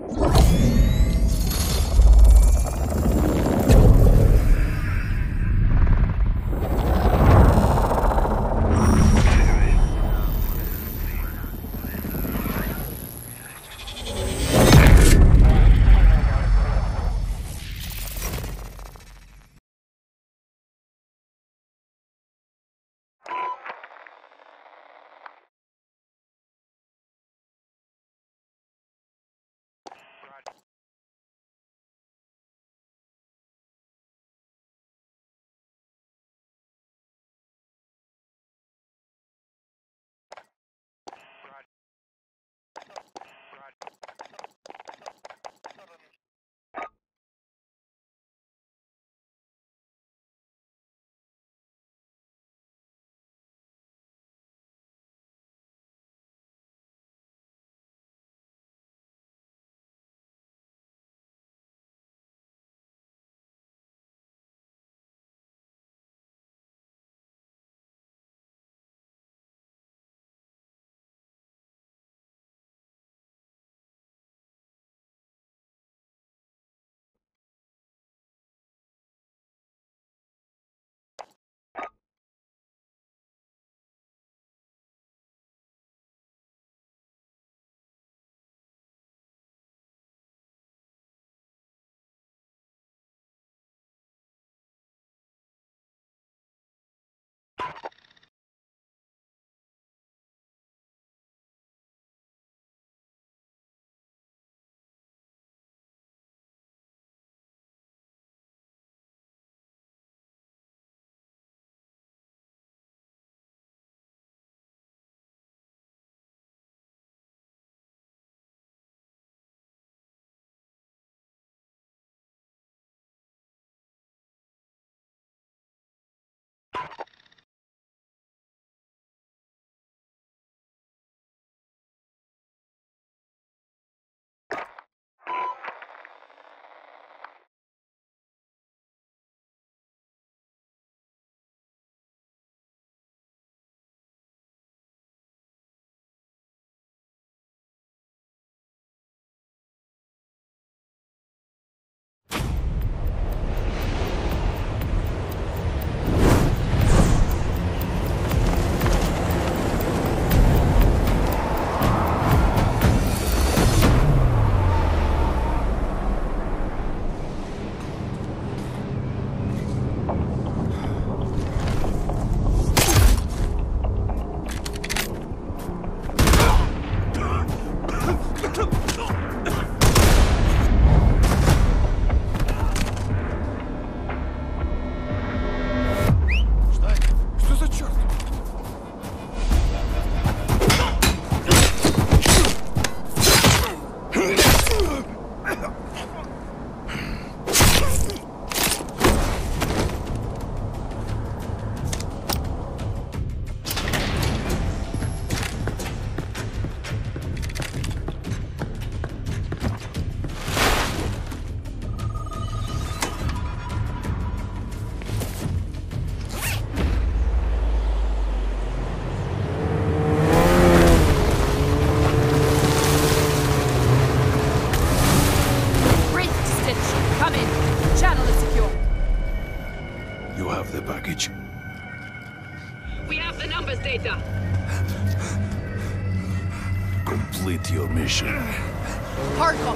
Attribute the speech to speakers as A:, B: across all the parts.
A: Complete your mission.
B: Hardcore.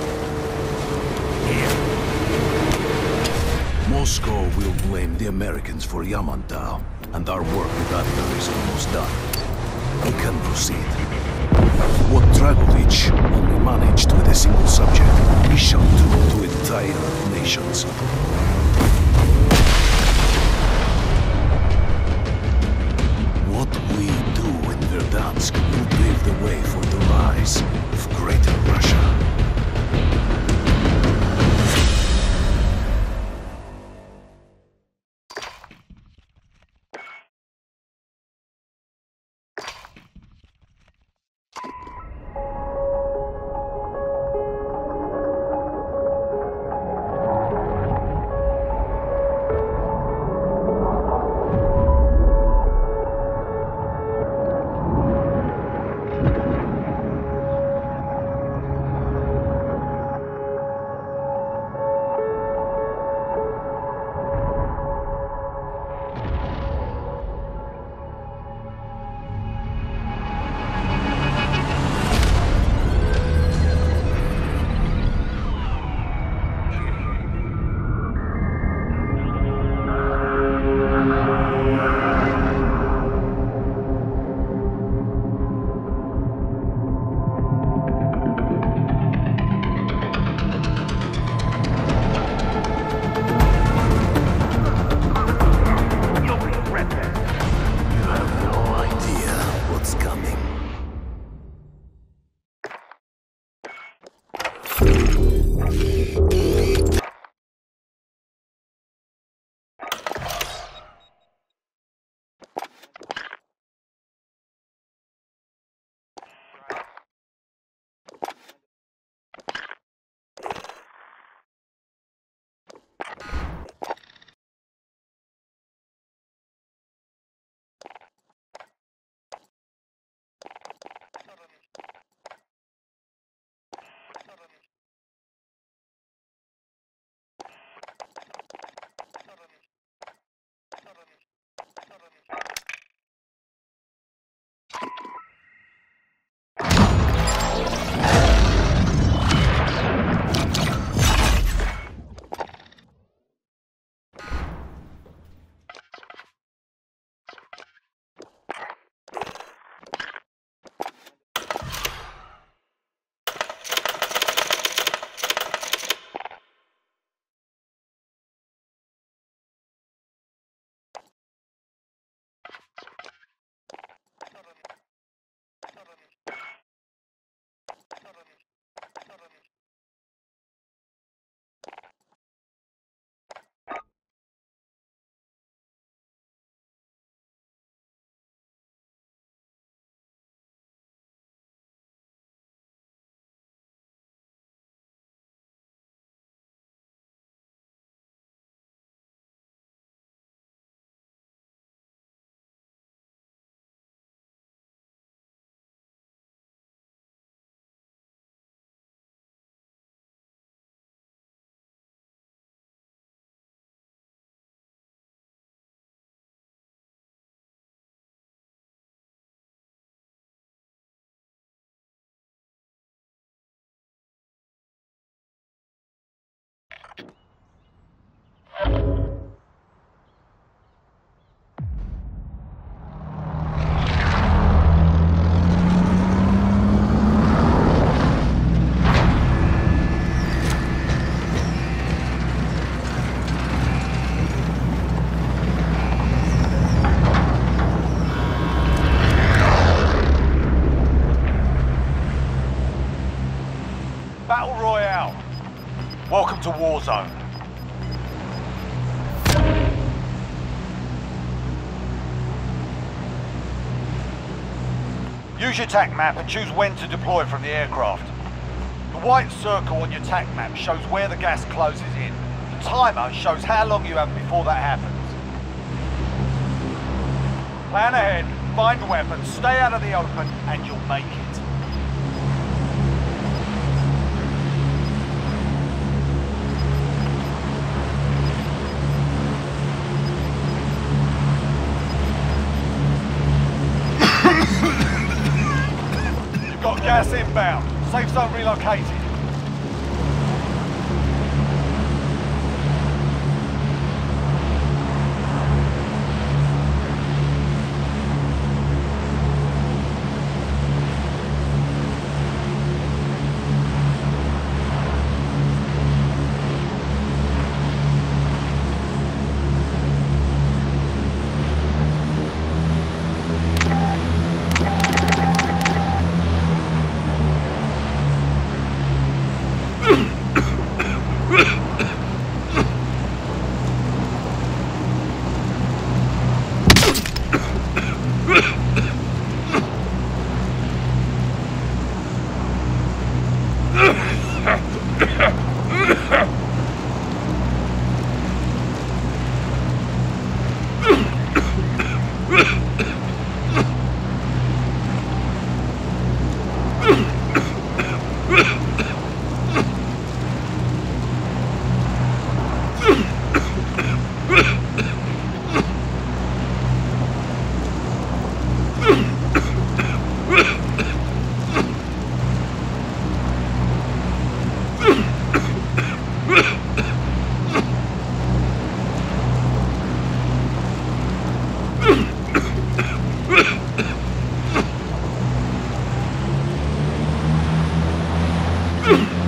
A: Moscow will blame the Americans for Yamantau, and our work with Adler is almost done. We can proceed. What Dragovich only managed with a single subject, we shall do to entire nations. What we do in Verdansk will pave the way for the rise of Greater Russia.
C: Battle Royale. Welcome to Warzone. Use your TAC map and choose when to deploy from the aircraft. The white circle on your TAC map shows where the gas closes in. The timer shows how long you have before that happens. Plan ahead, find weapons, stay out of the open, and you'll make it. You've got gas inbound. Safe zone relocated.
A: Ugh!